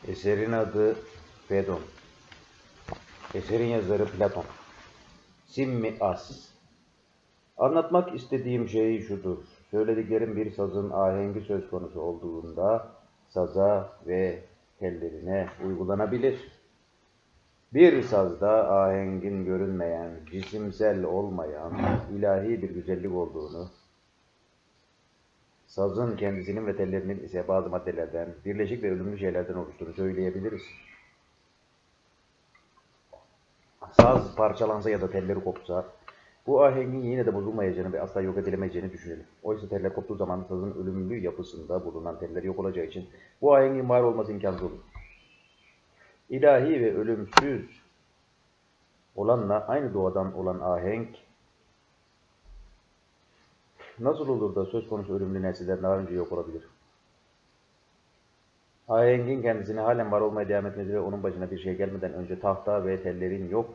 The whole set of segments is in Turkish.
Eserin adı Fedon. Eserin yazarı Platon. Simmias. Anlatmak istediğim şey şudur. Söylediklerim bir sazın ahengi söz konusu olduğunda saza ve tellerine uygulanabilir. Bir sazda ahengin görünmeyen, cisimsel olmayan, ilahi bir güzellik olduğunu, sazın kendisinin ve tellerinin ise bazı maddelerden, birleşik ve ölümlü şeylerden oluştuğunu söyleyebiliriz. Saz parçalansa ya da telleri kopsa, bu ahengin yine de bozulmayacağını ve asla yok edilemeyeceğini düşünelim. Oysa teller koptuğu zaman sazın ölümlü yapısında bulunan teller yok olacağı için bu ahengin var olması imkansız olur. İlahi ve ölümsüz olanla aynı doğadan olan ahenk nasıl olur da söz konusu ölümlü nesiller daha önce yok olabilir? Ahengin kendisine halen var olmaya devam etmesi ve onun başına bir şey gelmeden önce tahta ve tellerin yok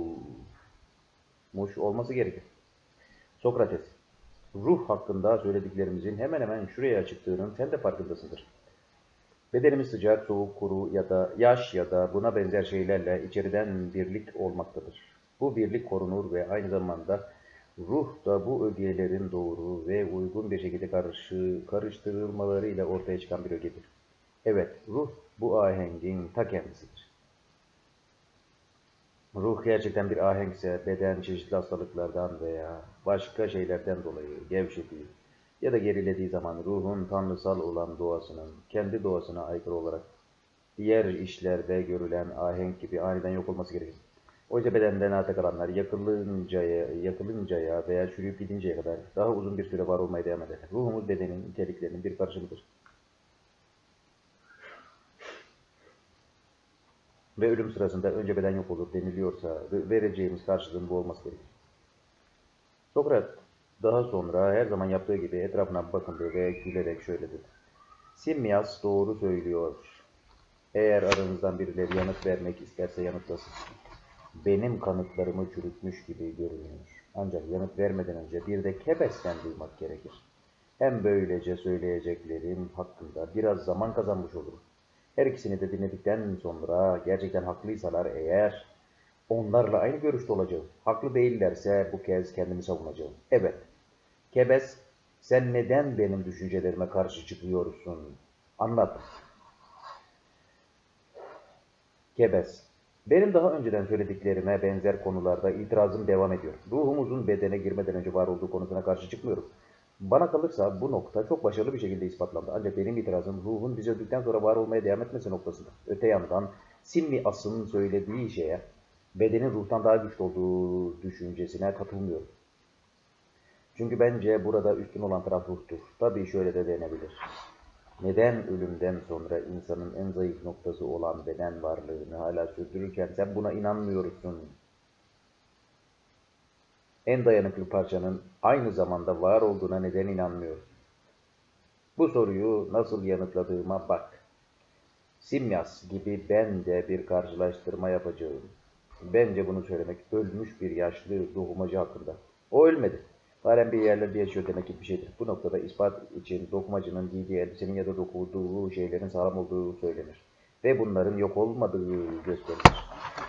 olmuş olması gerekir. Sokrates, ruh hakkında söylediklerimizin hemen hemen şuraya çıktığının sen de farkındasındır. Bedenimiz sıcak, soğuk, kuru ya da yaş ya da buna benzer şeylerle içeriden birlik olmaktadır. Bu birlik korunur ve aynı zamanda ruh da bu ögelerin doğru ve uygun bir şekilde karıştırılmalarıyla ortaya çıkan bir ögedir. Evet, ruh bu ahengin ta kendisidir. Ruh gerçekten bir ahenkse beden çeşitli hastalıklardan veya başka şeylerden dolayı gevşediği ya da gerilediği zaman ruhun tanrısal olan doğasının kendi doğasına aykırı olarak diğer işlerde görülen ahenk gibi aniden yok olması gerekir. Oysa bedenden arta kalanlar yakılıncaya veya çürüyüp gidinceye kadar daha uzun bir süre var olmaya devam eder. Ruhumuz bedenin niteliklerinin bir karşılığıdır. Ve ölüm sırasında önce beden yok olur deniliyorsa vereceğimiz karşılığın bu olması gerekir. Sokrat daha sonra her zaman yaptığı gibi etrafına bakındı ve gülerek şöyle dedi. Simmias doğru söylüyor. Eğer aranızdan birileri yanıt vermek isterse yanıtlasın. Benim kanıtlarımı çürütmüş gibi görünüyor. Ancak yanıt vermeden önce bir de Kebes'ten duymak gerekir. Hem böylece söyleyeceklerim hakkında biraz zaman kazanmış olurum. Her ikisini de dinledikten sonra gerçekten haklıysalar eğer onlarla aynı görüşte olacağım. Haklı değillerse bu kez kendimi savunacağım. Evet, Kebes, sen neden benim düşüncelerime karşı çıkıyorsun? Anlat. Kebes, benim daha önceden söylediklerime benzer konularda itirazım devam ediyor. Ruhumuzun bedene girmeden önce var olduğu konusuna karşı çıkmıyorum. Bana kalırsa bu nokta çok başarılı bir şekilde ispatlandı. Ancak benim itirazım ruhun biz öldükten sonra var olmaya devam etmesi noktasında. Öte yandan Simmias'ın söylediği şeye bedenin ruhtan daha güçlü olduğu düşüncesine katılmıyorum. Çünkü bence burada üstün olan taraf ruhtur. Tabii şöyle de denebilir. Neden ölümden sonra insanın en zayıf noktası olan beden varlığını hala sürdürürken sen buna inanmıyorsun? En dayanıklı parçanın aynı zamanda var olduğuna neden inanmıyorsun? Bu soruyu nasıl yanıtladığıma bak. Simyas gibi ben de bir karşılaştırma yapacağım. Bence bunu söylemek ölmüş bir yaşlı dokumacı hakkında. O ölmedi. Halen bir yerlerde yaşıyor demek ki bir şeydir. Bu noktada ispat için dokumacının giydiği elbisenin ya da dokuduğu şeylerin sağlam olduğu söylenir. Ve bunların yok olmadığı gösterilir.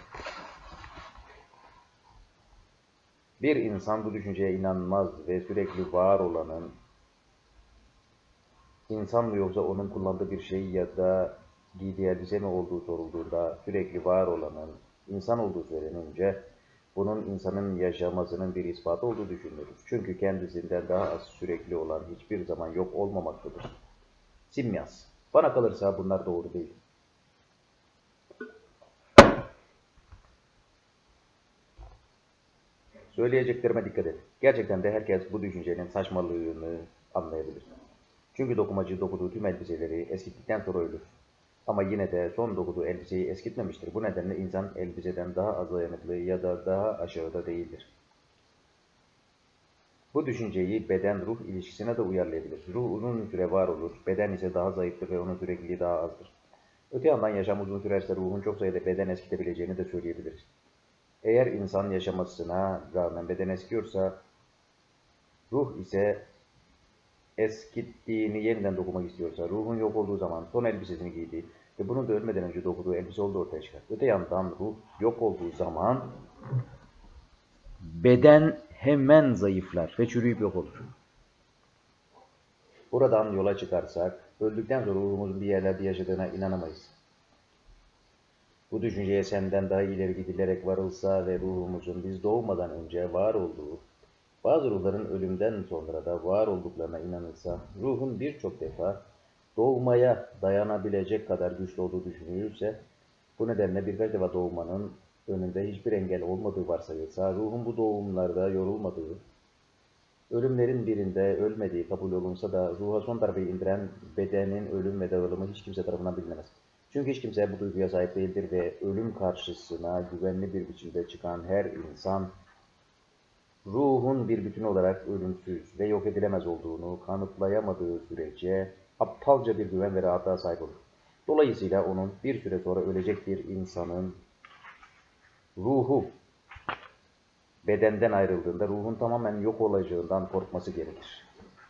Bir insan bu düşünceye inanmaz ve sürekli var olanın insan mı yoksa onun kullandığı bir şey ya da giydiği elbise mi olduğu sorulduğunda sürekli var olanın insan olduğu söylenince bunun insanın yaşamasının bir ispatı olduğu düşünülür. Çünkü kendisinden daha az sürekli olan hiçbir zaman yok olmamaktadır. Simyas. Bana kalırsa bunlar doğru değil. Söyleyeceklerime dikkat et. Gerçekten de herkes bu düşüncenin saçmalığını anlayabilir. Çünkü dokumacı dokuduğu tüm elbiseleri eskittikten sonra ölür. Ama yine de son dokuduğu elbiseyi eskitmemiştir. Bu nedenle insan elbiseden daha az dayanıklı ya da daha aşağıda değildir. Bu düşünceyi beden-ruh ilişkisine de uyarlayabilir. Ruh uzun süre var olur, beden ise daha zayıftır ve onun sürekliliği daha azdır. Öte yandan yaşam uzun sürerse ruhun çok sayıda beden eskitebileceğini de söyleyebiliriz. Eğer insan yaşamasına rağmen beden eskiyorsa, ruh ise eskittiğini yeniden dokumak istiyorsa, ruhun yok olduğu zaman son elbisesini giydi ve bunun da ölmeden önce dokuduğu elbise olduğu ortaya çıkar. Öte yandan ruh yok olduğu zaman beden hemen zayıflar ve çürüyüp yok olur. Buradan yola çıkarsak, öldükten sonra ruhumuzun bir yerlerde yaşadığına inanamayız. Bu düşünceye senden daha ileri gidilerek varılsa ve ruhumuzun biz doğmadan önce var olduğu, bazı ruhların ölümden sonra da var olduklarına inanılsa, ruhun birçok defa doğmaya dayanabilecek kadar güçlü olduğu düşünülürse, bu nedenle birkaç defa doğmanın önünde hiçbir engel olmadığı varsayılsa, ruhun bu doğumlarda yorulmadığı, ölümlerin birinde ölmediği kabul olunsa da ruha son darbeyi indiren bedenin ölüm ve dağılımı hiç kimse tarafından bilinemez. Çünkü hiç kimse bu duyguya sahip değildir ve ölüm karşısına güvenli bir biçimde çıkan her insan, ruhun bir bütün olarak ölümsüz ve yok edilemez olduğunu kanıtlayamadığı sürece aptalca bir güven ve rahatlığa sahip olur. Dolayısıyla onun bir süre sonra ölecek bir insanın ruhu bedenden ayrıldığında ruhun tamamen yok olacağından korkması gerekir.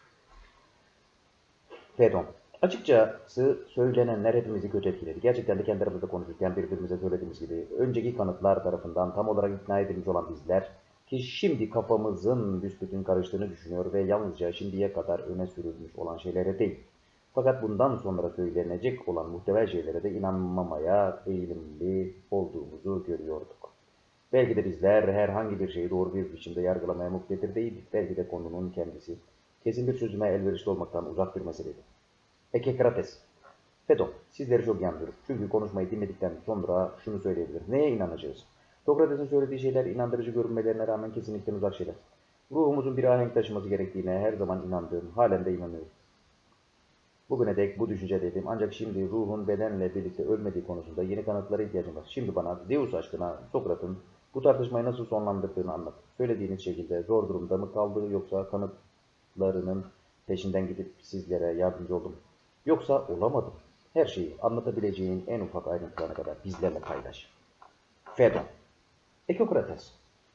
Fedon. Açıkçası söylenenler hepimizi kötü etkiledi. Gerçekten de kendi aramızda konuşurken birbirimize söylediğimiz gibi önceki kanıtlar tarafından tam olarak ikna edilmiş olan bizler ki şimdi kafamızın büsbütün karıştığını düşünüyor ve yalnızca şimdiye kadar öne sürülmüş olan şeylere değil. Fakat bundan sonra söylenecek olan muhtemel şeylere de inanmamaya eğilimli olduğumuzu görüyorduk. Belki de bizler herhangi bir şeyi doğru bir biçimde yargılamaya muktedir değildik. Belki de konunun kendisi kesin bir çözüme elverişli olmaktan uzak bir meseleydi. Ekekrates. Fedon, sizleri çok iyi anlıyorum. Çünkü konuşmayı dinledikten sonra şunu söyleyebilirim. Neye inanacağız? Sokrates'in söylediği şeyler inandırıcı görünmelerine rağmen kesinlikle uzak şeyler. Ruhumuzun bir ahenk taşıması gerektiğine her zaman inandığım, halen de inanıyorum. Bugüne dek bu düşüncedeydim ancak şimdi ruhun bedenle birlikte ölmediği konusunda yeni kanıtlara ihtiyacım var. Şimdi bana Zeus aşkına Sokrat'ın bu tartışmayı nasıl sonlandırdığını anlat. Söylediğiniz şekilde zor durumda mı kaldı yoksa kanıtlarının peşinden gidip sizlere yardımcı oldum. Yoksa olamadım. Her şeyi anlatabileceğin en ufak ayrıntılarına kadar bizlerle paylaş. Fedon. Ekokrates.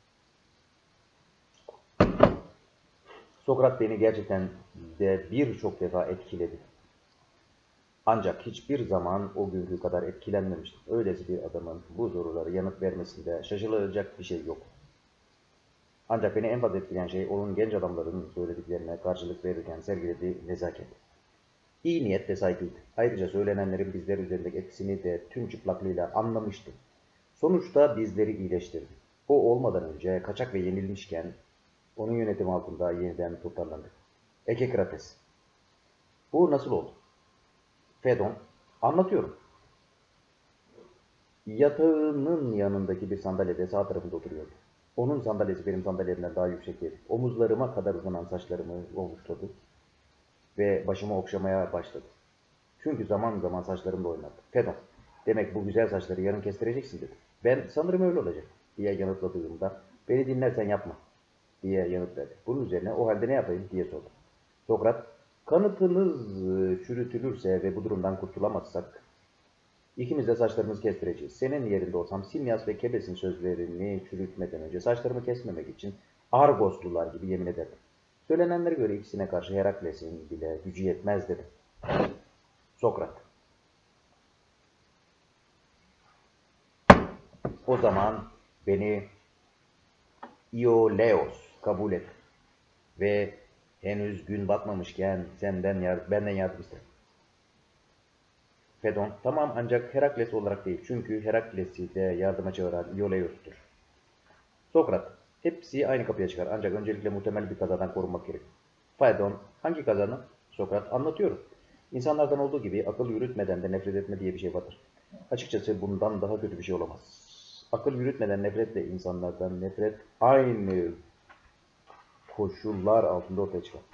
Sokrat beni gerçekten de birçok defa etkiledi. Ancak hiçbir zaman o günkü kadar etkilenmemiştim. Öylesi bir adamın bu sorulara yanıt vermesinde şaşılacak bir şey yok. Ancak beni en fazla etkileyen şey onun genç adamların söylediklerine karşılık verirken sergilediği nezaket. İyi niyet ve saygıydı. Ayrıca söylenenlerin bizler üzerindeki etkisini de tüm çıplaklığıyla anlamıştı. Sonuçta bizleri iyileştirdi. O olmadan önce kaçak ve yenilmişken onun yönetimi altında yeniden toparlandı. Ekekrates. Bu nasıl oldu? Fedon. Anlatıyorum. Yatağının yanındaki bir sandalyede sağ tarafında oturuyordu. Onun sandalyesi benim sandalyemden daha yüksekteydi. Omuzlarıma kadar uzanan saçlarımı ovuşturdu ve başımı okşamaya başladı. Çünkü zaman zaman saçlarım da oynadı. Fedon, demek bu güzel saçları yarın kestireceksin dedi. Ben sanırım öyle olacak diye yanıtladığımda beni dinlersen yapma diye yanıt verdi. Bunun üzerine o halde ne yapayım diye sordu. Sokrat, kanıtınız çürütülürse ve bu durumdan kurtulamazsak İkimiz de saçlarımızı kestireceğiz. Senin yerinde olsam Simyas ve Kebes'in sözlerini çürütmeden önce saçlarımı kesmemek için Argoslular gibi yemin ederdim. Söylenenlere göre ikisine karşı Herakles'in bile gücü yetmez dedi. Sokrat. O zaman beni Ioleos kabul et ve henüz gün batmamışken benden yardım iste. Fedon, tamam ancak Herakles olarak değil. Çünkü Herakles'i de yardıma çağıran Ioleos'tur. Sokrat, hepsi aynı kapıya çıkar. Ancak öncelikle muhtemel bir kazadan korunmak gerek. Fedon, hangi kazanı? Sokrat, anlatıyorum. İnsanlardan olduğu gibi akıl yürütmeden de nefret etme diye bir şey vardır. Açıkçası bundan daha kötü bir şey olamaz. Akıl yürütmeden nefretle insanlardan nefret aynı koşullar altında ortaya çıkar.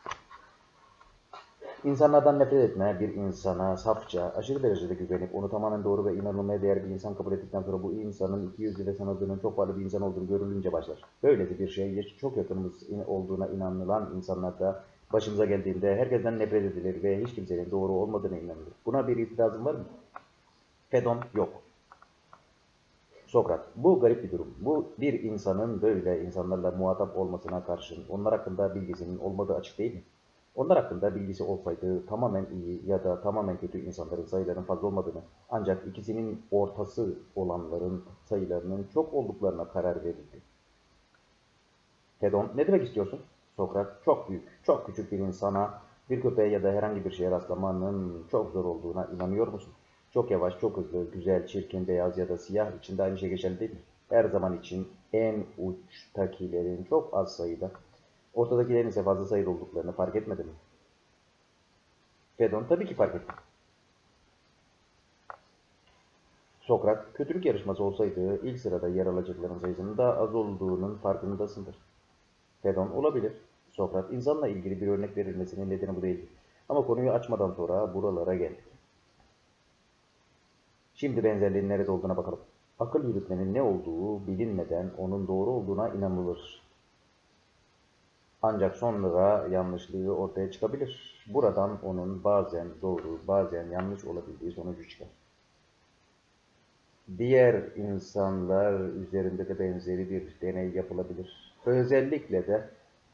İnsanlardan nefret etme, bir insana safça, aşırı derecede güvenip onu tamamen doğru ve inanılmaya değer bir insan kabul ettikten sonra bu insanın ikiyüzlü ve sanıldığının çok varlı bir insan olduğunu görülünce başlar. Böylesi bir şey çok yakınımız olduğuna inanılan insanlarda başımıza geldiğinde herkesten nefret edilir ve hiç kimsenin doğru olmadığına inanılır. Buna bir itirazın var mı? Fedon, yok. Sokrat, bu garip bir durum. Bu bir insanın böyle insanlarla muhatap olmasına karşın onlar hakkında bilgisinin olmadığı açık değil mi? Onlar hakkında bilgisi olsaydı tamamen iyi ya da tamamen kötü insanların sayılarının fazla olmadığını, ancak ikisinin ortası olanların sayılarının çok olduklarına karar verirdi. Fedon, ne demek istiyorsun? Sokrat, çok büyük, çok küçük bir insana, bir köpeğe ya da herhangi bir şeye rastlamanın çok zor olduğuna inanıyor musun? Çok yavaş, çok hızlı, güzel, çirkin, beyaz ya da siyah için de aynı şey geçerli değil mi? Her zaman için en uçtakilerin çok az sayıda, ortadakilerin ise fazla sayıda olduklarını fark etmedin mi? Fedon, tabii ki fark ettim. Sokrat, kötülük yarışması olsaydı ilk sırada yer alacakların sayısının daha az olduğunun farkındasındır. Fedon, olabilir. Sokrat, insanla ilgili bir örnek verilmesinin nedeni bu değildir. Ama konuyu açmadan sonra buralara geldik. Şimdi benzerliğin nerede olduğuna bakalım. Akıl yürütmenin ne olduğu bilinmeden onun doğru olduğuna inanılır. Ancak sonra yanlışlığı ortaya çıkabilir. Buradan onun bazen doğru, bazen yanlış olabildiği sonucu çıkar. Diğer insanlar üzerinde de benzeri bir deney yapılabilir. Özellikle de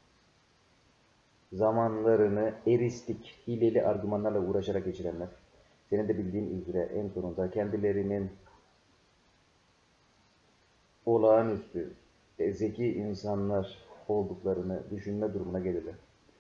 zamanlarını eristik, hileli argümanlarla uğraşarak geçirenler, senin de bildiğin üzere en sonunda kendilerinin olağanüstü, zeki insanlar olduklarını düşünme durumuna gelirler.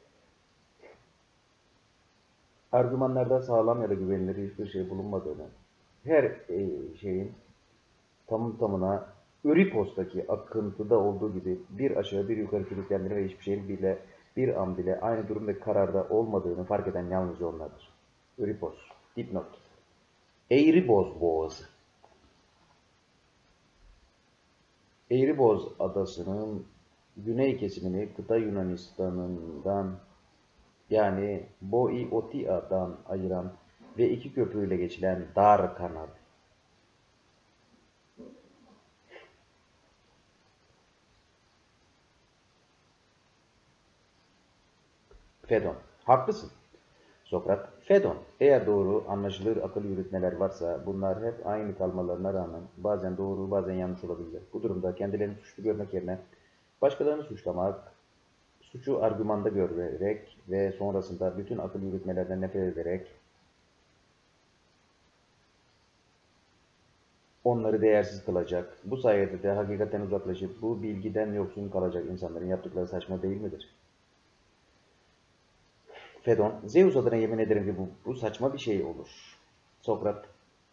Argümanlarda sağlam ya da güvenilir hiçbir şey bulunmadığını, her şeyin tamına Öripos'taki akıntıda olduğu gibi bir aşağı bir yukarı sürüklendiğini ve hiçbir şeyin bile bir an bile aynı durum ve kararda olmadığını fark eden yalnızca onlardır. Öripos, dipnot. Eğriboz. Eğriboz adasının güney kesimini kıta Yunanistan'ından yani Boiotia'dan ayıran ve iki köprüyle geçilen dar kanal. Fedon, haklısın. Sokrat, Fedon, eğer doğru, anlaşılır akıl yürütmeler varsa bunlar hep aynı kalmalarına rağmen bazen doğru, bazen yanlış olabilir. Bu durumda kendilerini suçlu görmek yerine başkalarını suçlamak, suçu argümanda görerek ve sonrasında bütün akıl yürütmelerden nefret ederek onları değersiz kılacak. Bu sayede de hakikaten uzaklaşıp bu bilgiden yoksun kalacak insanların yaptıkları saçma değil midir? Fedon, Zeus adına yemin ederim ki bu saçma bir şey olur. Sokrat,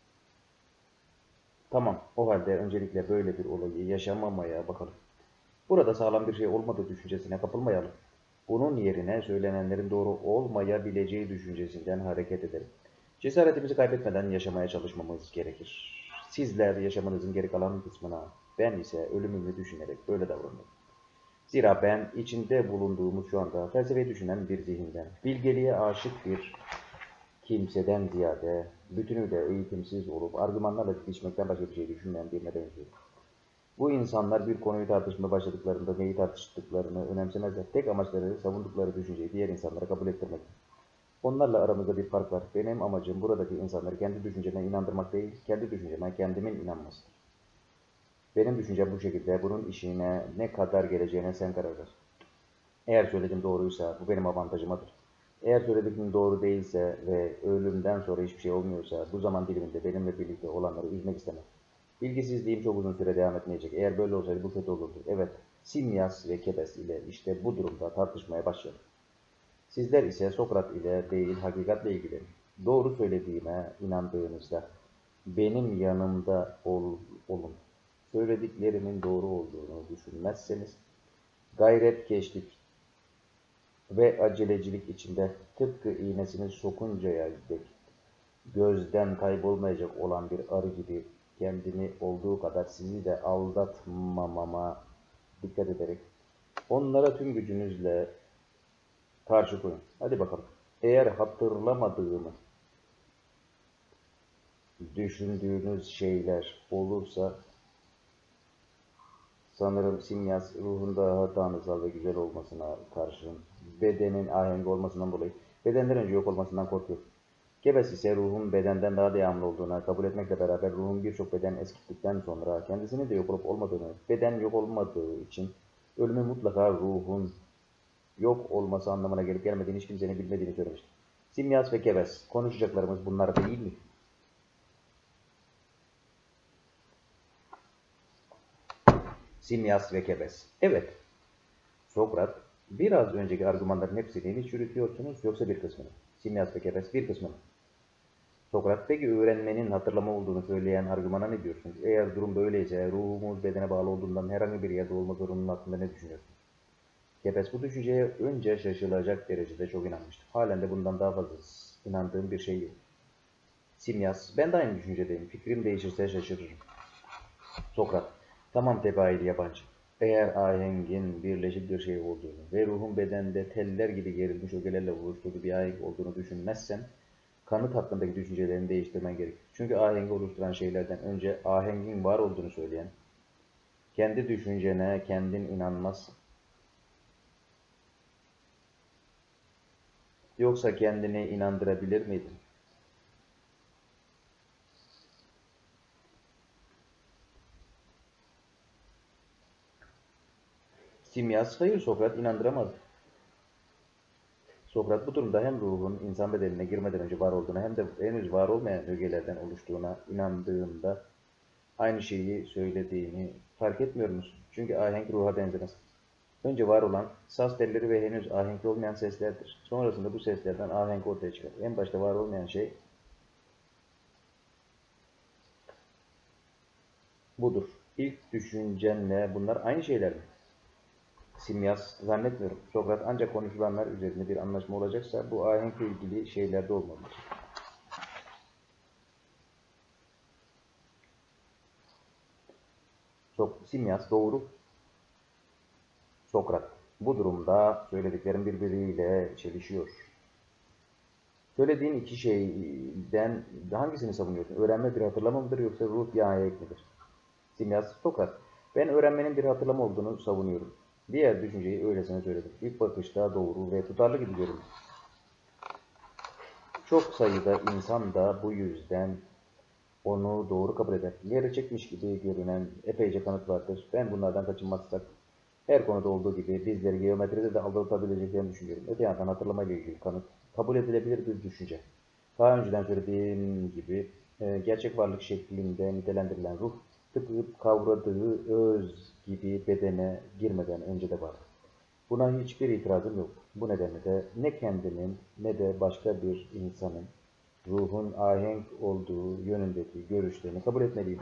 tamam, o halde öncelikle böyle bir olayı yaşamamaya bakalım. Burada sağlam bir şey olmadığı düşüncesine kapılmayalım. Bunun yerine söylenenlerin doğru olmayabileceği düşüncesinden hareket edelim. Cesaretimizi kaybetmeden yaşamaya çalışmamız gerekir. Sizler yaşamınızın geri kalan kısmına, ben ise ölümümü düşünerek böyle davranıyorum. Zira ben içinde bulunduğumuz şu anda felsefeyi düşünen bir zihinden, bilgeliğe aşık bir kimseden ziyade bütünüyle eğitimsiz olup argümanlarla didişmekten başka bir şey düşünmeyen birine benziyorum. Bu insanlar bir konuyu tartışmaya başladıklarında neyi tartıştıklarını önemsemezler. Tek amaçları savundukları düşünceyi diğer insanlara kabul ettirmektir. Onlarla aramızda bir fark var. Benim amacım buradaki insanları kendi düşünceme inandırmak değil, kendi düşünceme kendimin inanmasıdır. Benim düşüncem bu şekilde, bunun işine ne kadar geleceğine sen karar ver. Eğer söylediğim doğruysa bu benim avantajımadır. Eğer söylediğim doğru değilse ve ölümden sonra hiçbir şey olmuyorsa bu zaman diliminde benimle birlikte olanları üzmek istemem. Bilgisizliğim çok uzun süre devam etmeyecek. Eğer böyle olsaydı bu kötü olurdu. Evet, Simyas ve Kebes ile işte bu durumda tartışmaya başladık. Sizler ise Sokrat ile değil hakikatle ilgilenin. Doğru söylediğime inandığınızda benim yanımda olun. Söylediklerimin doğru olduğunu düşünmezseniz gayretkeşlik ve acelecilik içinde tıpkı iğnesini sokuncaya dek gözden kaybolmayacak olan bir arı gibi kendini olduğu kadar sizi de aldatmamama dikkat ederek onlara tüm gücünüzle karşı koyun. Hadi bakalım. Eğer hatırlamadığımı düşündüğünüz şeyler olursa sanırım Simyas ruhunda tanrısal ve güzel olmasına karşın bedenin ahengi olmasından dolayı bedenden önce yok olmasından korkuyor. Kebes ise ruhun bedenden daha devamlı olduğuna kabul etmekle beraber ruhun birçok beden eskittikten sonra kendisinin de yok olup olmadığını, beden yok olmadığı için ölümü mutlaka ruhun yok olması anlamına gelip gelmediğini hiç kimsenin bilmediğini söylemiştir. Simyas ve Gebes. Konuşacaklarımız bunlar değil mi? Simyas ve Gebes. Evet. Sokrat, biraz önceki argümanların hepsini mi çürütüyorsunuz yoksa bir kısmını? Simyas ve Gebes bir kısmını. Sokrat, peki öğrenmenin hatırlama olduğunu söyleyen argümana ne diyorsunuz? Eğer durum böyleyse ruhumuz bedene bağlı olduğundan herhangi bir yerde olma zorunluluğu hakkında ne düşünüyorsunuz? Gebes bu düşünceye önce şaşılacak derecede çok inanmıştı. Halen de bundan daha fazla inandığım bir şey yok. Simyas, ben de aynı düşüncedeyim. Fikrim değişirse şaşırırım. Sokrat, tamam tebaili yabancı. Eğer ahengin birleşik bir şey olduğunu ve ruhun bedende teller gibi gerilmiş ögelerle oluşturduğu bir ahenk olduğunu düşünmezsen, kanıt hakkındaki düşüncelerini değiştirmen gerekir. Çünkü ahengi oluşturan şeylerden önce ahengin var olduğunu söyleyen, kendi düşüncene kendin inanmazsın. Yoksa kendini inandırabilir miydin? Simyas, hayır Sokrat inandıramazdı. Sokrat bu durumda hem ruhun insan bedenine girmeden önce var olduğuna hem de henüz var olmayan ögelerden oluştuğuna inandığında aynı şeyi söylediğini fark etmiyor musun? Çünkü ahenk ruha benzemez. Önce var olan saz telleri ve henüz ahenkli olmayan seslerdir. Sonrasında bu seslerden ahenk ortaya çıkar. En başta var olmayan şey budur. İlk düşüncenle bunlar aynı şeyler mi? Simyas, zannetmiyorum. Sokrat, ancak konuşulanlar üzerinde bir anlaşma olacaksa bu ahenkle ilgili şeylerde olmalıdır. Simyas, doğru. Sokrat, bu durumda söylediklerim birbiriyle çelişiyor. Söylediğin iki şeyden hangisini savunuyorsun? Öğrenme bir hatırlama mıdır yoksa ruh bir ahenk midir? Simyas, Sokrat, ben öğrenmenin bir hatırlama olduğunu savunuyorum. Diğer düşünceyi öylesine söyledim. İlk bakışta doğru ve tutarlı gibi görünüyor. Çok sayıda insan da bu yüzden onu doğru kabul eder. Gerçekmiş gibi görünen epeyce kanıt vardır. Ben bunlardan kaçınmazsak her konuda olduğu gibi bizleri geometride de aldatabileceklerini düşünüyorum. Öte yandan hatırlama ile ilgili kanıt kabul edilebilir bir düşünce. Daha önceden söylediğim gibi gerçek varlık şeklinde nitelendirilen ruh tıpkı kavradığı öz gibi bedene girmeden önce de var. Buna hiçbir itirazım yok. Bu nedenle de ne kendimin ne de başka bir insanın ruhun ahenk olduğu yönündeki görüşlerini kabul etmeliyim.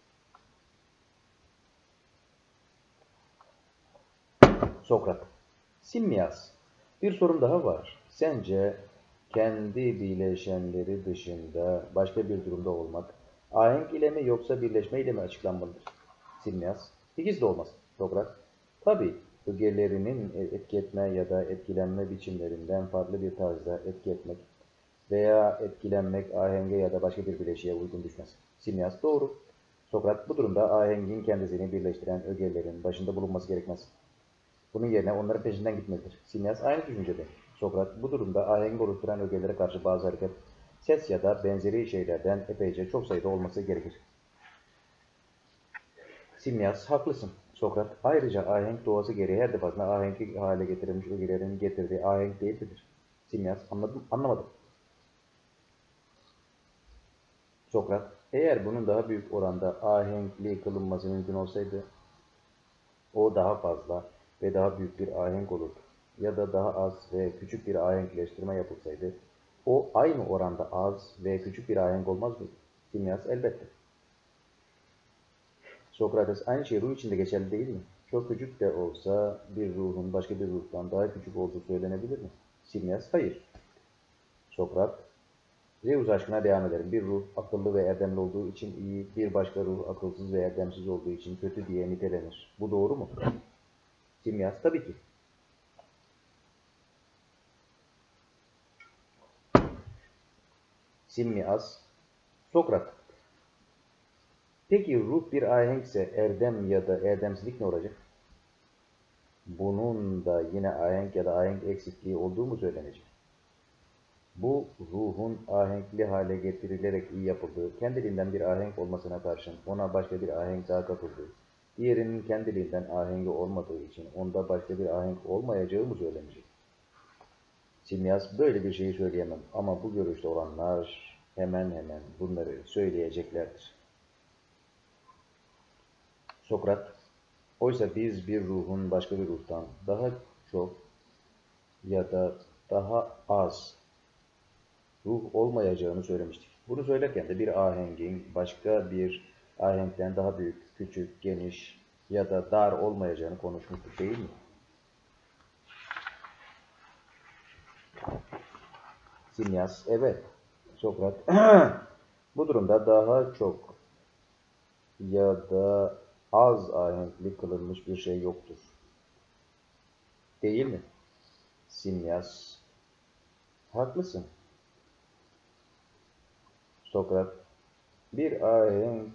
Sokrat. Simyas. Bir sorun daha var. Sence kendi bileşenleri dışında başka bir durumda olmak ahenk ile mi yoksa birleşme ile mi açıklanmalıdır? Simyas. İkisi de olmaz. Sokrat. Tabii ögelerinin etki etme ya da etkilenme biçimlerinden farklı bir tarzda etki etmek veya etkilenmek ahenge ya da başka bir bileşiğe uygun düşmez. Simyas doğru. Sokrat bu durumda ahengin kendisini birleştiren ögelerin başında bulunması gerekmez. Bunun yerine onların peşinden gitmelidir. Simyas aynı düşüncede. Sokrat bu durumda ahengi oluşturan ögelere karşı bazı hareket, ses ya da benzeri şeylerden epeyce çok sayıda olması gerekir. Simyas haklısın. Sokrat ayrıca ahenk doğası gereği her defasında ahenkli hale getirilmiş ögelerin getirdiği ahenk değildir. Simyas anlamadım. Sokrat, eğer bunun daha büyük oranda ahenkli kılınması mümkün olsaydı, o daha fazla ve daha büyük bir ahenk olurdu. Ya da daha az ve küçük bir ahenkleştirme yapılsaydı, o aynı oranda az ve küçük bir ahenk olmaz mıydı? Simyas elbette. Sokrates, aynı şey ruh için de geçerli değil mi? Çok küçük de olsa bir ruhun başka bir ruhtan daha küçük olduğu söylenebilir mi? Simyas, hayır. Sokrat, Zeus aşkına devam ederim. Bir ruh akıllı ve erdemli olduğu için iyi, bir başka ruh akılsız ve erdemsiz olduğu için kötü diye nitelenir. Bu doğru mu? Simyas, tabii ki. Simyas, Sokrat. Peki ruh bir ahenkse erdem ya da erdemsizlik ne olacak? Bunun da yine ahenk ya da ahenk eksikliği olduğu mu söylenecek? Bu ruhun ahenkli hale getirilerek iyi yapıldığı, kendiliğinden bir ahenk olmasına karşın ona başka bir ahenk daha katıldığı, diğerinin kendiliğinden ahengi olmadığı için onda başka bir ahenk olmayacağı mı söylenecek? Simyas, böyle bir şeyi söyleyemem ama bu görüşte olanlar hemen hemen bunları söyleyeceklerdir. Sokrat, oysa biz bir ruhun başka bir ruhtan daha çok ya da daha az ruh olmayacağını söylemiştik. Bunu söylerken de bir ahengin başka bir ahenkten daha büyük, küçük, geniş ya da dar olmayacağını konuşmuştuk değil mi? Simyas, evet. Sokrat, bu durumda daha çok ya da az ahenkli kılınmış bir şey yoktur. Değil mi? Simyas, haklısın. Sokrat, bir ahenk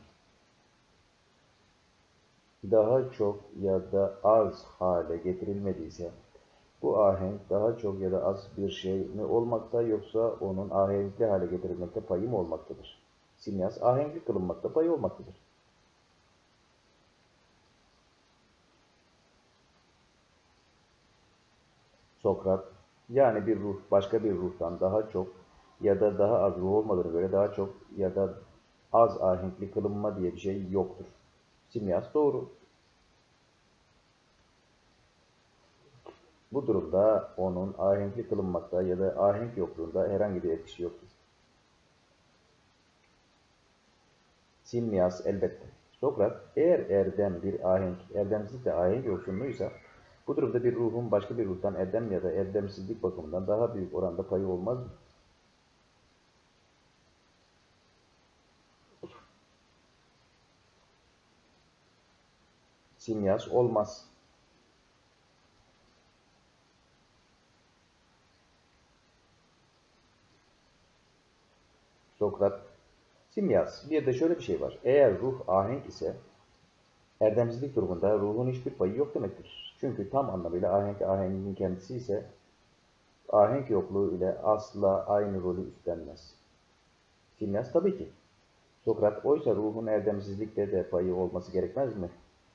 daha çok ya da az hale getirilmediyse, bu ahenk daha çok ya da az bir şey mi olmakta yoksa onun ahenkli hale getirilmekte payı mı olmaktadır? Simyas, ahenkli kılınmakta payı olmaktadır. Sokrat, yani bir ruh başka bir ruhtan daha çok ya da daha az ruh olmadığına göre daha çok ya da az ahenkli kılınma diye bir şey yoktur. Simyas, doğru. Bu durumda onun ahenkli kılınmakta ya da ahenk yokluğunda herhangi bir etkisi yoktur. Simyas, elbette. Sokrat, eğer erdem bir ahenk, erdemsizlik de ahenk yoksunluğuysa, bu durumda bir ruhun başka bir ruhtan erdem ya da erdemsizlik bakımından daha büyük oranda payı olmaz mı? Simyas, olmaz. Sokrat, simyas, bir de şöyle bir şey var. Eğer ruh ahenk ise, erdemsizlik durumunda ruhun hiçbir payı yok demektir. Çünkü tam anlamıyla ahenk ahengin kendisi ise, ahenk yokluğu ile asla aynı rolü üstlenmez. Simyas, tabii ki. Sokrat, oysa ruhun erdemsizlikte de payı olması gerekmez mi?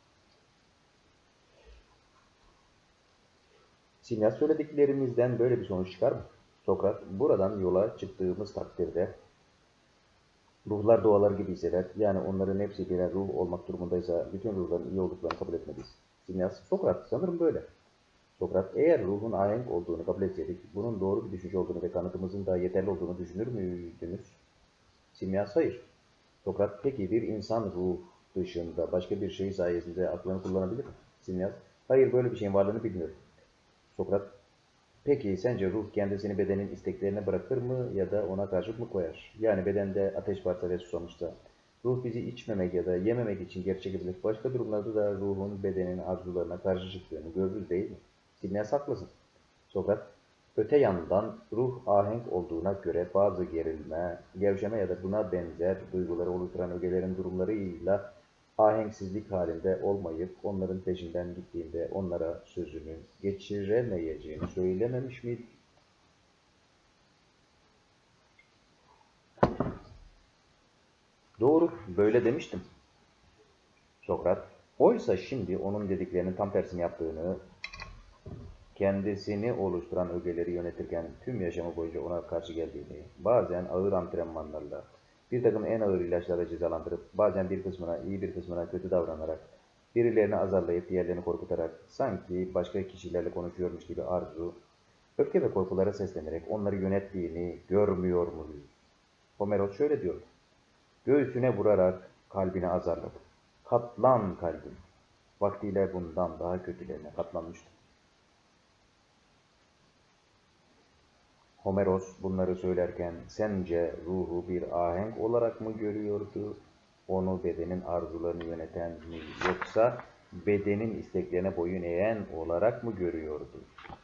Simyas, söylediklerimizden böyle bir sonuç çıkar mı? Sokrat, buradan yola çıktığımız takdirde ruhlar doğalar gibi hisseder. Yani onların hepsi birer ruh olmak durumundaysa bütün ruhların iyi olduklarını kabul etmeliyiz. Simyas, Sokrat, sanırım böyle. Sokrat, eğer ruhun ahenk olduğunu kabul etseydik, bunun doğru bir düşünce olduğunu ve kanıtımızın da yeterli olduğunu düşünür müydünüz? Simyas, hayır. Sokrat, peki bir insan ruh dışında başka bir şey sayesinde aklını kullanabilir mi? Simyas, hayır, böyle bir şeyin varlığını bilmiyorum. Sokrat, peki sence ruh kendisini bedenin isteklerine bırakır mı ya da ona karşılık mı koyar? Yani bedende ateş varsa ve susamışsa, ruh bizi içmemek ya da yememek için geri çekebilir. Başka durumlarda da ruhun bedenin arzularına karşı çıktığını görürüz değil mi? Simyas, haklısın. Sokrat, öte yandan ruh ahenk olduğuna göre bazı gerilme, gevşeme ya da buna benzer duyguları oluşturan ögelerin durumlarıyla ahenksizlik halinde olmayıp onların peşinden gittiğinde onlara sözünü geçiremeyeceğini söylememiş miydi? Doğru, böyle demiştim. Sokrat, oysa şimdi onun dediklerinin tam tersini yaptığını, kendisini oluşturan ögeleri yönetirken tüm yaşamı boyunca ona karşı geldiğini, bazen ağır antrenmanlarla, bir takım en ağır ilaçlarla cezalandırıp, bazen bir kısmına iyi bir kısmına kötü davranarak, birilerini azarlayıp diğerlerini korkutarak, sanki başka kişilerle konuşuyormuş gibi arzu, öfke ve korkulara seslenerek onları yönettiğini görmüyor muyuz? Homeros şöyle diyor: göğsüne vurarak kalbini azarladı. Katlan kalbim. Vaktiyle bundan daha kötülerine katlanmıştı. Homeros bunları söylerken sence ruhu bir ahenk olarak mı görüyordu, onu bedenin arzularını yöneten mi, yoksa bedenin isteklerine boyun eğen olarak mı görüyordu?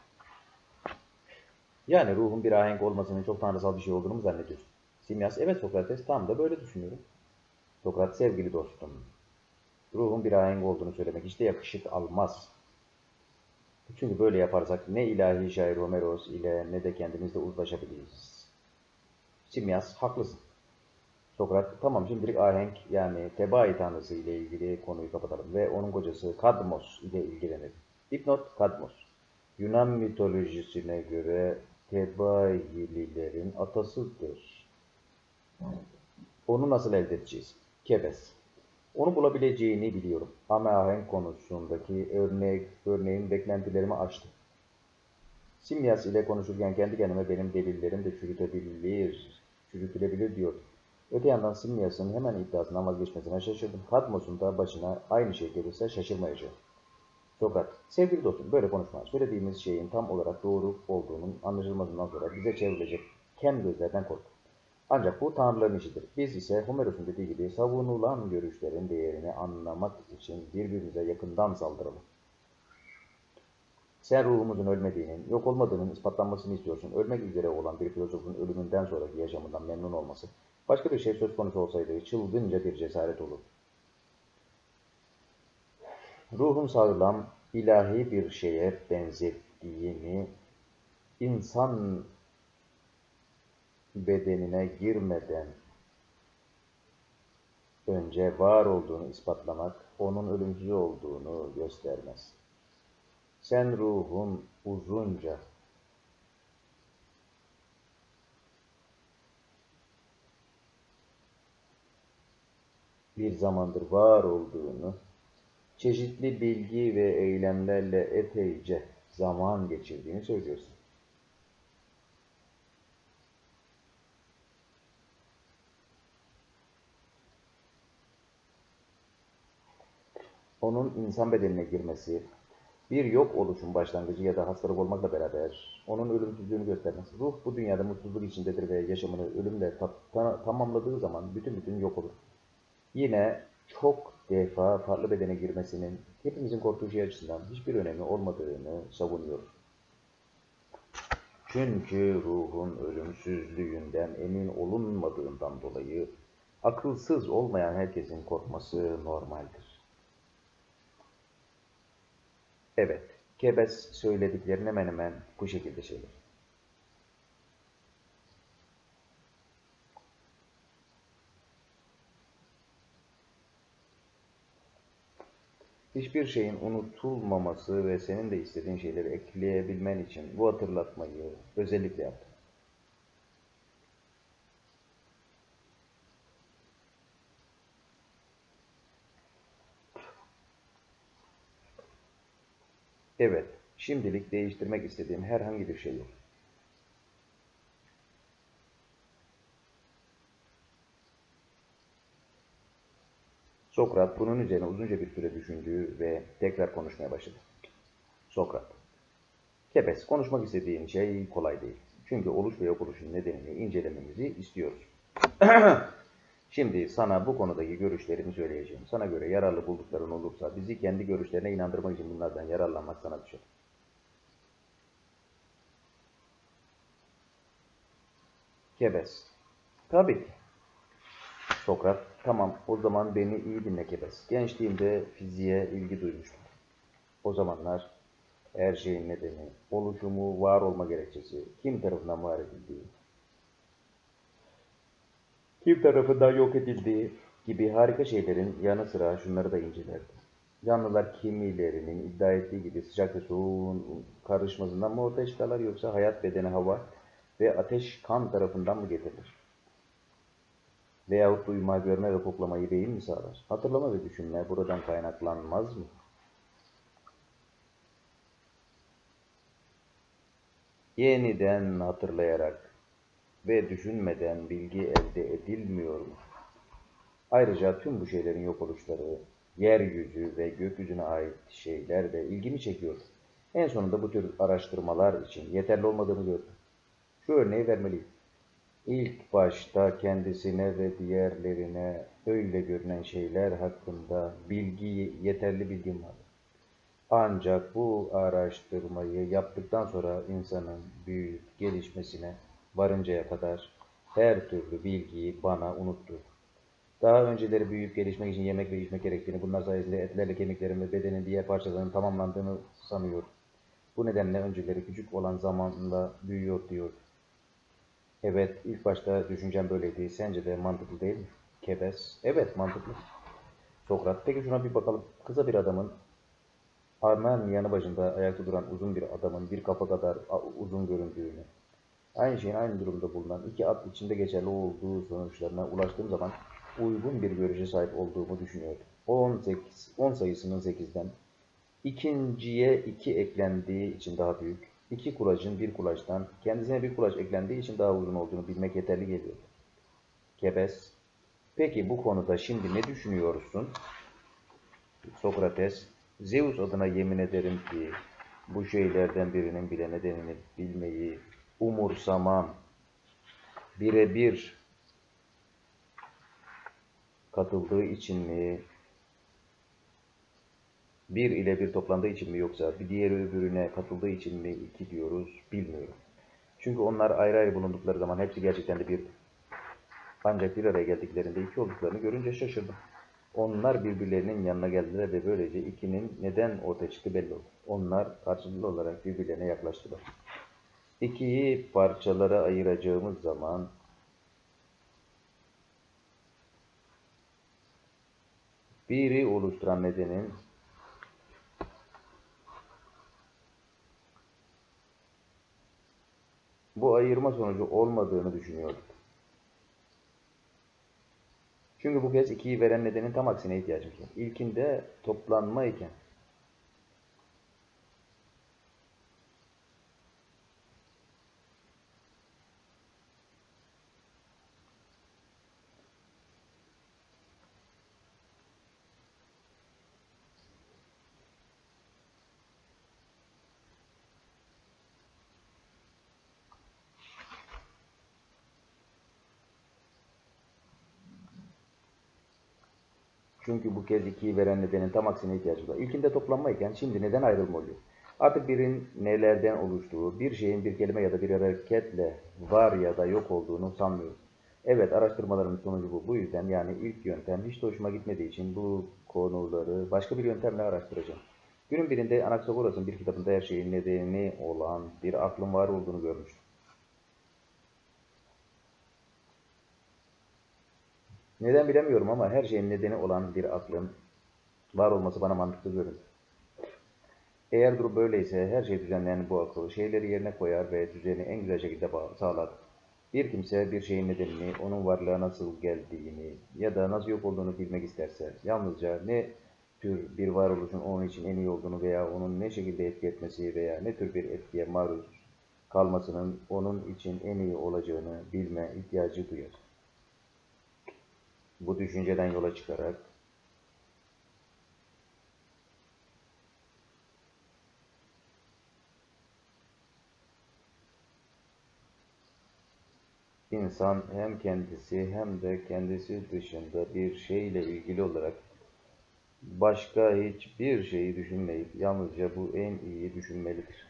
Yani ruhun bir ahenk olmasının çok tanrısal bir şey olduğunu mu zannediyorsun? Simyas, evet Sokrates, tam da böyle düşünüyorum. Sokrat, sevgili dostum, ruhun bir ahenk olduğunu söylemek hiç de yakışık almaz. Çünkü böyle yaparsak ne ilahi şair Homeros ile ne de kendimizle uzlaşabiliriz. Simyas, haklısın. Sokrat, tamam, şimdilik ahenk yani Tebai tanrısı ile ilgili konuyu kapatalım ve onun kocası Kadmos ile ilgilenelim. Dipnot: Kadmos. Yunan mitolojisine göre Tebayililerin atasıdır. Onu nasıl elde edeceğiz? Kebes. Onu bulabileceğini biliyorum. Ama ahenk konusundaki örneğin beklentilerimi aştı. Simyas ile konuşurken kendi kendime benim delillerim de çürütülebilir diyordu. Öte yandan Simyas'ın hemen iddiasından vazgeçmesine şaşırdım. Kadmos'un da başına aynı şey gelirse şaşırmayacağım. Sokrat, sevgili dostum böyle konuşma. Söylediğimiz şeyin tam olarak doğru olduğunun anlaşılmasından sonra bize çevrilecek kem gözlerden kork. Ancak bu tanrıların işidir. Biz ise Homeros'un dediği gibi savunulan görüşlerin değerini anlamak için birbirimize yakından saldıralım. Sen ruhumuzun ölmediğinin, yok olmadığının ispatlanmasını istiyorsun. Ölmek üzere olan bir filozofun ölümünden sonraki yaşamından memnun olması, başka bir şey söz konusu olsaydı çılgınca bir cesaret olur. Ruhum sağlam, ilahi bir şeye benzettiğini, insan bedenine girmeden önce var olduğunu ispatlamak, onun ölümsüz olduğunu göstermez. Sen ruhun uzunca bir zamandır var olduğunu, çeşitli bilgi ve eylemlerle epeyce zaman geçirdiğini söylüyorsun. Onun insan bedenine girmesi, bir yok oluşun başlangıcı ya da hastalık olmakla beraber onun ölümsüzlüğünü göstermez. Ruh bu dünyada mutsuzluk içindedir ve yaşamını ölümle tamamladığı zaman bütün yok olur. Yine çok defa farklı bedene girmesinin hepimizin korktuğu şey açısından hiçbir önemi olmadığını savunuyoruz. Çünkü ruhun ölümsüzlüğünden emin olunmadığından dolayı akılsız olmayan herkesin korkması normaldir. Evet, Kebes söylediklerin hemen hemen bu şekilde şeyler. Hiçbir şeyin unutulmaması ve senin de istediğin şeyleri ekleyebilmen için bu hatırlatmayı özellikle yaptım. Evet, şimdilik değiştirmek istediğim herhangi bir şey yok. Sokrat bunun üzerine uzunca bir süre düşündü ve tekrar konuşmaya başladı. Sokrat, Kebes, konuşmak istediğin şey kolay değil. Çünkü oluş ve yok oluşun nedenini incelememizi istiyoruz. Şimdi sana bu konudaki görüşlerimi söyleyeceğim. Sana göre yararlı buldukların olursa bizi kendi görüşlerine inandırmak için bunlardan yararlanmak sana düşer. Kebes, tabii ki. Sokrat, tamam o zaman beni iyi dinle Kebes. Gençliğimde fiziğe ilgi duymuştum. O zamanlar her şeyin nedeni, oluşumu, var olma gerekçesi, kim tarafından var edildiği, kim tarafından yok edildiği gibi harika şeylerin yanı sıra şunları da incelerdi. Canlılar kimilerinin iddia ettiği gibi sıcak ve soğuğun karışmasından mı ortaya çıkarlar yoksa hayat bedeni hava ve ateş kan tarafından mı getirilir? Veyahut duyma, görme ve koklamayı beyin mi sağlar? Hatırlama ve düşünme buradan kaynaklanmaz mı? Yeniden hatırlayarak ve düşünmeden bilgi elde edilmiyor mu? Ayrıca tüm bu şeylerin yok oluşları, yeryüzü ve gökyüzüne ait şeyler de ilgimi çekiyor. En sonunda bu tür araştırmalar için yeterli olmadığını gördüm. Şu örneği vermeliyim. İlk başta kendisine ve diğerlerine öyle görünen şeyler hakkında yeterli bilgim var. Ancak bu araştırmayı yaptıktan sonra insanın büyük gelişmesine varıncaya kadar her türlü bilgiyi bana unuttu. Daha önceleri büyüyüp gelişmek için yemek ve içmek gerektiğini, bunlar sayesinde etlerle kemiklerin ve bedenin diğer parçalarının tamamlandığını sanıyor. Bu nedenle önceleri küçük olan zamanla büyüyor diyordu. Evet, ilk başta düşüncem böyleydi. Sence de mantıklı değil mi? Kebes. Evet, mantıklı. Sokrat. Peki şuna bir bakalım. Kısa bir adamın hemen yanı başında ayakta duran uzun bir adamın bir kafa kadar uzun göründüğünü, Aynı şeyin aynı durumda bulunan iki at içinde geçerli olduğu sonuçlarına ulaştığım zaman uygun bir görüşe sahip olduğumu düşünüyordum. 10 sayısının 8'den ikinciye 2 eklendiği için daha büyük, 2 kulacın bir kulaçtan kendisine bir kulaç eklendiği için daha uzun olduğunu bilmek yeterli geliyor. Kebes. Peki bu konuda şimdi ne düşünüyorsun? Sokrates. Zeus adına yemin ederim ki bu şeylerden birinin bile nedenini bilmeyi umursamam. Birebir katıldığı için mi, bir ile bir toplandığı için mi yoksa bir diğeri öbürüne katıldığı için mi iki diyoruz bilmiyorum. Çünkü onlar ayrı ayrı bulundukları zaman hepsi gerçekten de birdi. Ancak bir araya geldiklerinde iki olduklarını görünce şaşırdım. Onlar birbirlerinin yanına geldiler ve böylece ikinin neden ortaya çıktı belli oldu. Onlar karşılıklı olarak birbirlerine yaklaştılar. İkiyi parçalara ayıracağımız zaman biri oluşturan nedenin bu ayırma sonucu olmadığını düşünüyorduk. Çünkü bu kez ikiyi veren nedenin tam aksine ihtiyacımız var. İlkinde toplanma iken çünkü bu kez ikiyi veren nedenin tam aksine ihtiyacımız var. İlkinde toplanma iken şimdi neden ayrılma oluyor? Artık birin nelerden oluştuğu, bir şeyin bir kelime ya da bir hareketle var ya da yok olduğunu sanmıyorum. Evet, araştırmaların sonucu bu. Bu yüzden yani ilk yöntem hiç de hoşuma gitmediği için bu konuları başka bir yöntemle araştıracağım. Günün birinde Anaxagoras'ın bir kitabında her şeyin nedeni olan bir aklın var olduğunu görmüştüm. Neden bilemiyorum ama her şeyin nedeni olan bir aklın var olması bana mantıklı görünür. Eğer durum böyleyse her şeyi düzenleyen bu akıl şeyleri yerine koyar ve düzeni en güzel şekilde sağlar. Bir kimse bir şeyin nedenini, onun varlığa nasıl geldiğini ya da nasıl yok olduğunu bilmek isterse yalnızca ne tür bir varoluşun onun için en iyi olduğunu veya onun ne şekilde etki etmesi veya ne tür bir etkiye maruz kalmasının onun için en iyi olacağını bilme ihtiyacı duyar. Bu düşünceden yola çıkarak İnsan hem kendisi hem de kendisi dışında bir şeyle ilgili olarak başka hiçbir şeyi düşünmeyip yalnızca bu en iyiyi düşünmelidir.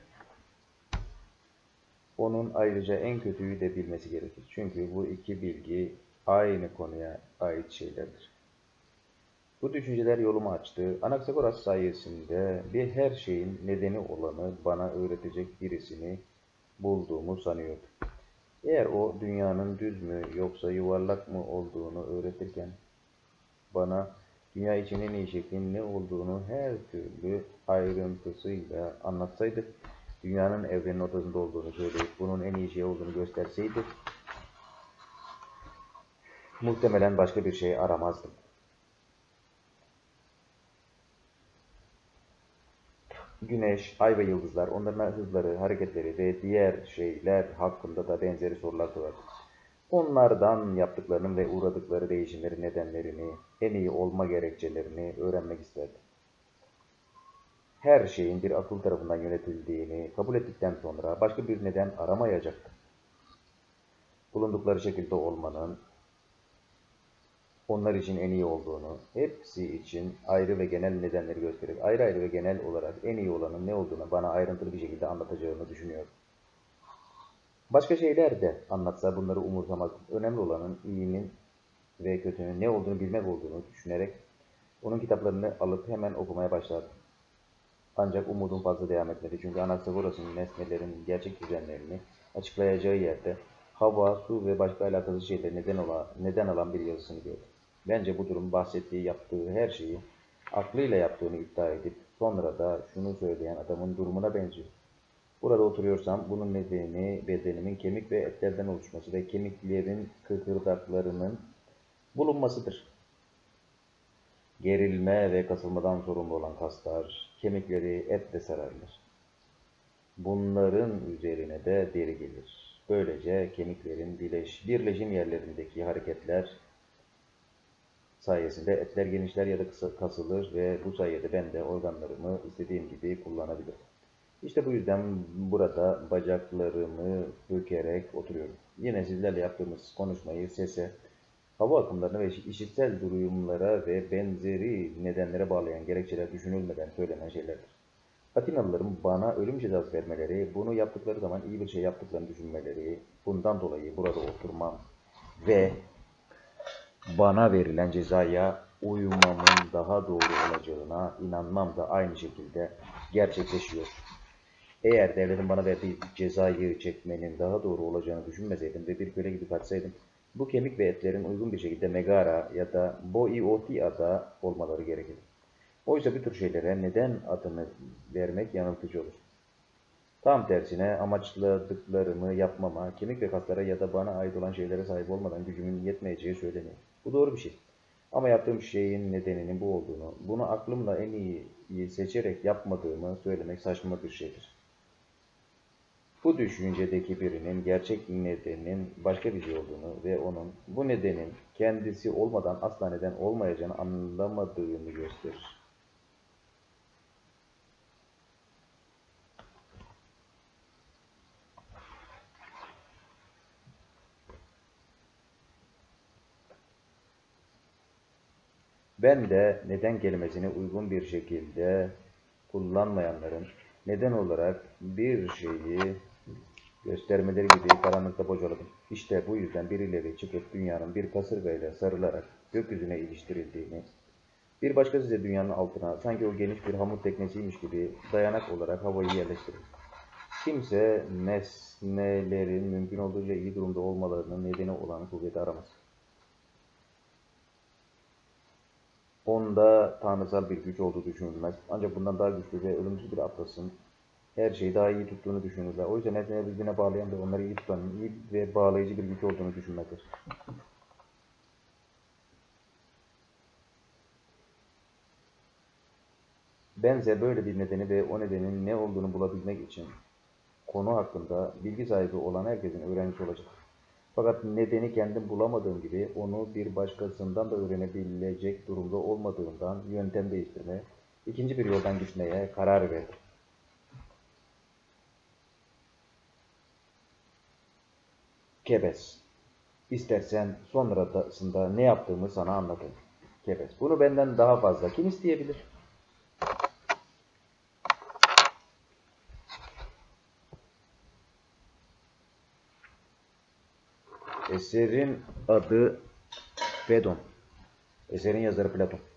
Onun ayrıca en kötüyü de bilmesi gerekir. Çünkü bu iki bilgi aynı konuya ait şeylerdir. Bu düşünceler yolumu açtı. Anaksagoras sayesinde bir her şeyin nedeni olanı bana öğretecek birisini bulduğumu sanıyordum. Eğer o dünyanın düz mü yoksa yuvarlak mı olduğunu öğretirken bana dünya için en iyi şeklin ne olduğunu her türlü ayrıntısıyla anlatsaydı, dünyanın evrenin ortasında olduğunu söyleyip bunun en iyi şey olduğunu gösterseydi, muhtemelen başka bir şey aramazdım. Güneş, ay ve yıldızlar, onların hızları, hareketleri ve diğer şeyler hakkında da benzeri sorular sorardı. Onlardan yaptıklarının ve uğradıkları değişimlerin nedenlerini, en iyi olma gerekçelerini öğrenmek isterdim. Her şeyin bir akıl tarafından yönetildiğini kabul ettikten sonra başka bir neden aramayacaktı. Bulundukları şekilde olmanın onlar için en iyi olduğunu, hepsi için ayrı ve genel nedenleri gösterip ayrı ayrı ve genel olarak en iyi olanın ne olduğunu bana ayrıntılı bir şekilde anlatacağını düşünüyorum. Başka şeyler de anlatsa bunları umursamak, önemli olanın iyinin ve kötünün ne olduğunu bilmek olduğunu düşünerek onun kitaplarını alıp hemen okumaya başladım. Ancak umudum fazla devam etmedi çünkü Anaxagoras'ın nesnelerin gerçek düzenlerini açıklayacağı yerde hava, su ve başka alakasız şeyleri neden alan bir yazısını gördüm. Bence bu durum bahsettiği yaptığı her şeyi aklıyla yaptığını iddia edip sonra da şunu söyleyen adamın durumuna benziyor. Burada oturuyorsam bunun nedeni bedenimin kemik ve etlerden oluşması ve kemiklerin kıkırdaklarının bulunmasıdır. Gerilme ve kasılmadan sorumlu olan kaslar, kemikleri etle sararlar. Bunların üzerine de deri gelir. Böylece kemiklerin birleşim yerlerindeki hareketler sayesinde etler genişler ya da kasılır ve bu sayede ben de organlarımı istediğim gibi kullanabilirim. İşte bu yüzden burada bacaklarımı bükerek oturuyorum. Yine sizlerle yaptığımız konuşmayı sese, hava akımlarına ve işitsel durumlara ve benzeri nedenlere bağlayan gerekçeler düşünülmeden söylenen şeylerdir. Atinalıların bana ölüm cezası vermeleri, bunu yaptıkları zaman iyi bir şey yaptıklarını düşünmeleri, bundan dolayı burada oturmam ve bana verilen cezaya uymamın daha doğru olacağına inanmam da aynı şekilde gerçekleşiyor. Eğer devletin bana verdiği cezayı çekmenin daha doğru olacağını düşünmeseydim ve bir köle gibi kaçsaydım, bu kemik ve etlerin uygun bir şekilde Megara ya da Boiotia'da olmaları gerekir. Oysa bu tür şeylere neden adını vermek yanıltıcı olur. Tam tersine amaçladıklarımı yapmama, kemik ve kaslara ya da bana ait olan şeylere sahip olmadan gücümün yetmeyeceği söyleniyor. Bu doğru bir şey. Ama yaptığım şeyin nedeninin bu olduğunu, bunu aklımla en iyi seçerek yapmadığımı söylemek saçma bir şeydir. Bu düşüncedeki birinin gerçek nedeninin başka bir şey olduğunu ve onun bu nedenin kendisi olmadan asla neden olmayacağını anlamadığını gösterir. Ben de neden kelimesini uygun bir şekilde kullanmayanların neden olarak bir şeyi göstermeleri gibi karanlıkta bocaladım. İşte bu yüzden birileri çıkıp dünyanın bir kasırgayla sarılarak gökyüzüne iliştirildiğini, bir başkası ise dünyanın altına sanki o geniş bir hamur teknesiymiş gibi dayanak olarak havayı yerleştirir. Kimse nesnelerin mümkün olduğunca iyi durumda olmalarının nedeni olan kuvveti aramaz. Onda tanrısal bir güç olduğu düşünülmez. Ancak bundan daha güçlü ve ölümsüz bir atlasın her şeyi daha iyi tuttuğunu düşünürler. O yüzden nesneleri birbirine bağlayan ve onları iyi tutan, iyi ve bağlayıcı bir güç olduğunu düşünmektir. Bense böyle bir nedeni ve o nedenin ne olduğunu bulabilmek için konu hakkında bilgi sahibi olan herkesin öğrencisi olacak. Fakat nedeni kendim bulamadığım gibi onu bir başkasından da öğrenebilecek durumda olmadığımdan yöntem değiştirmeye, ikinci bir yoldan gitmeye karar verdim. Kebes. İstersen sonrasında ne yaptığımı sana anlatayım. Kebes. Bunu benden daha fazla kim isteyebilir? Eserin adı Fedon. Eserin yazarı Platon.